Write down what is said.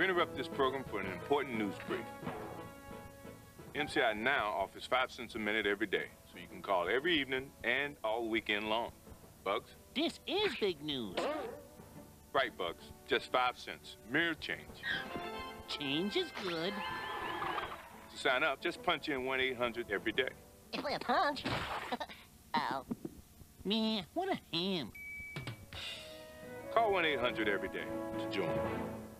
We interrupt this program for an important news brief. MCI now offers 5 cents a minute every day, so you can call every evening and all weekend long. Bugs? This is big news. Right, Bugs. Just 5 cents. Mere change. Change is good. To sign up, just punch in 1-800 every day. If I punch. Ow. Man, what a ham. Call 1-800 every day to join.